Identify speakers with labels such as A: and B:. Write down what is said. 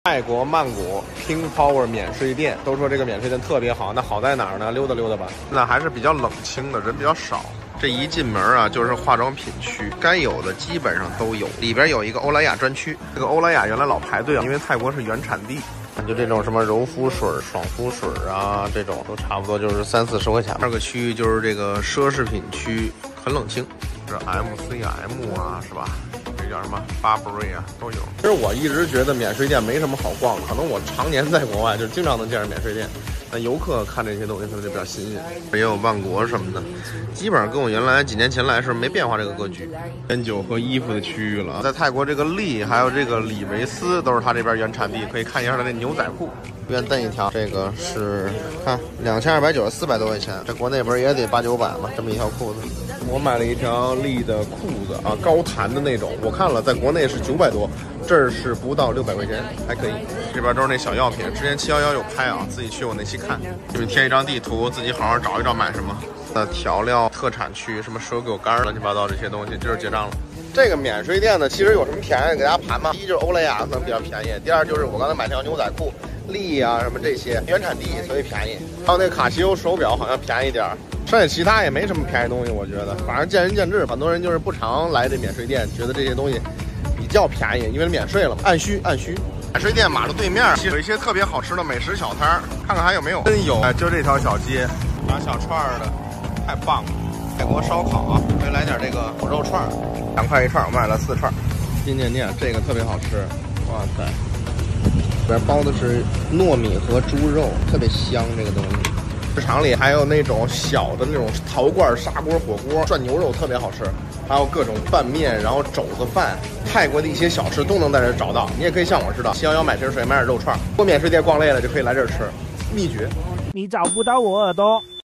A: 泰国曼谷 King Power 免税店，都说这个免税店特别好，那好在哪儿呢？溜达溜达吧。那还是比较冷清的，人比较少。这一进门啊，就是化妆品区，该有的基本上都有。里边有一个欧莱雅专区，这个欧莱雅原来老排队啊，因为泰国是原产地。就这种什么柔肤水、爽肤水啊，这种都差不多就是30-40块钱。第二个区域就是这个奢侈品区，很冷清，这 MCM 啊，是吧？这叫什么 Burberry 啊，都有。其实我一直觉得免税店没什么好逛的，可能我常年在国外，就经常能见着免税店。那游客看这些东西可能就比较新鲜，也有万国什么的，基本上跟我原来几年前来是没变化这个格局。烟酒和衣服的区域了，在泰国这个利还有这个李维斯都是它这边原产地，可以看一下它这牛仔裤，原单一条，这个是看2290 400多块钱，在国内边也得800-900吧，这么一条裤子。我买了一条利的裤子啊，高弹的那种，我看了在国内是900多，这儿是不到600块钱，还可以。这边都是那小药品，之前711有拍啊，自己去我那期看，你们贴一张地图，自己好好找一找买什么。调料特产区，什么蛇狗干乱七八糟这些东西，就是结账了。这个免税店呢，其实有什么便宜给大家盘嘛？第一就是欧莱雅可能比较便宜，第二就是我刚才买条牛仔裤，利啊什么这些原产地所以便宜，还有那个卡西欧手表好像便宜点，剩下其他也没什么便宜东西，我觉得反正见仁见智。很多人就是不常来这免税店，觉得这些东西比较便宜，因为免税了嘛，按需。免税店马路对面有一些特别好吃的美食小摊，看看还有没有。真有，就这条小街，炸小串的，太棒了！泰国烧烤啊，可以来点这个火肉串，2块一串，我买了4串。金念念这个特别好吃，哇塞！里边包的是糯米和猪肉，特别香这个东西。市场里还有那种小的那种陶罐砂锅火锅，涮牛肉特别好吃，还有各种拌面，然后肘子饭，泰国的一些小吃都能在这儿找到。你也可以像我似的，711买瓶水，买点肉串。过免税店逛累了就可以来这儿吃，秘诀。
B: 你找不到我耳朵。